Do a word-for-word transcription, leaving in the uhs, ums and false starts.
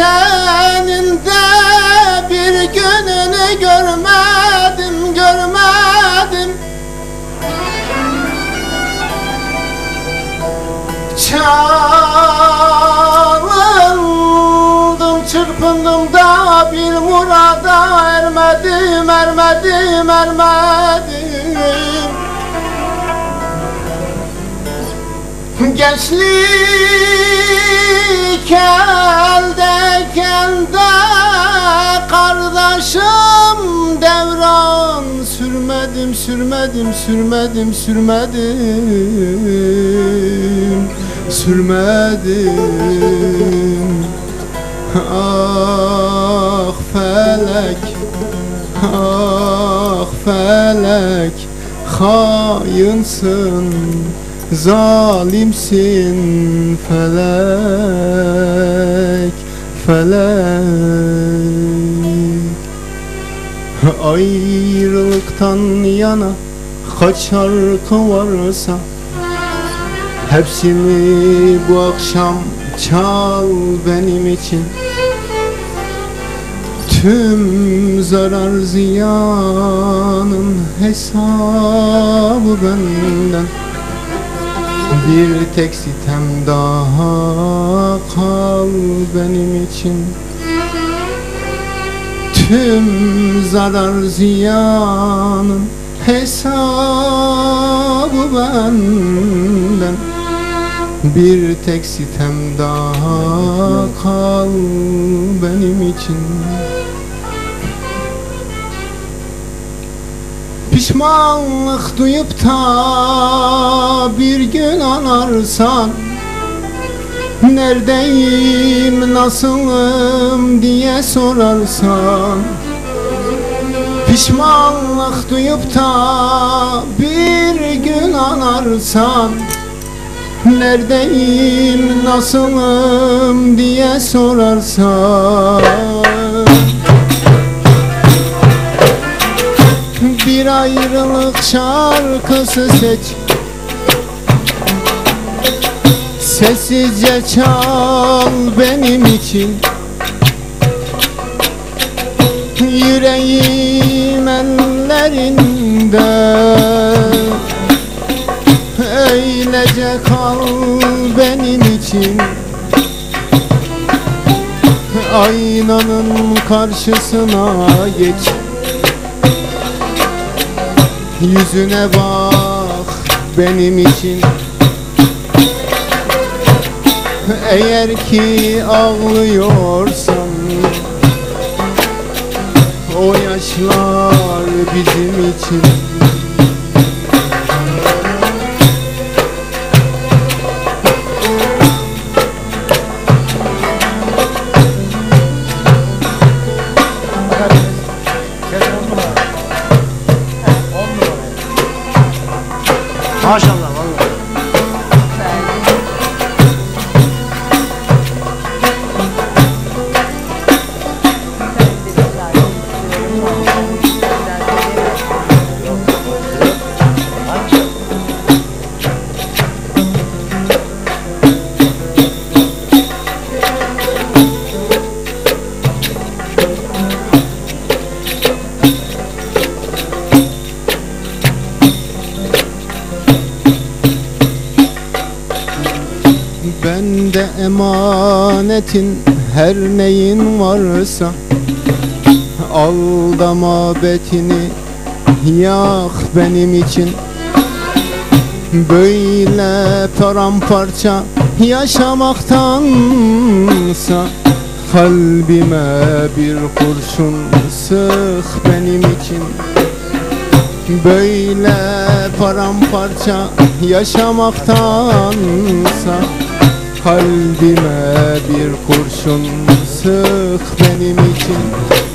senin de bir gününü görmedim, görmedim. Çalındım, çırpındım da bir murada ermedim, ermedim, ermedim. Gençlik eldeyken de kardeşim devran sürmedim, sürmedim, sürmedim, sürmedim, sürmedim. Ah felek, ah felek, hainsin, zalimsin felek, felek. Ayrılıktan yana kaç şarkı varsa hepsini bu akşam çal benim için. Tüm zarar ziyanın hesabı benden. Bir tek sitem daha kal benim için. Tüm zarar ziyanın hesabı benden. Bir tek sitem daha kal benim için. Pişmanlık duyup da bir gün anarsan, neredeyim, nasılım diye sorarsan, pişmanlık duyup da bir gün anarsan, neredeyim, nasılım diye sorarsan, bir ayrılık şarkısı seç, sessizce çal benim için. Yüreğim ellerinde, öylece kal benim için. Aynanın karşısına geç, yüzüne bak benim için. Eğer ki ağlıyorsan, o yaşlar bizim için. Maşallah vallahi. Bende emanetin her neyin varsa, aldama betini yak benim için. Böyle paramparça yaşamaktansa, kalbime bir kurşun sık benim için. Böyle paramparça yaşamaktansa, kalbime bir kurşun sık benim için.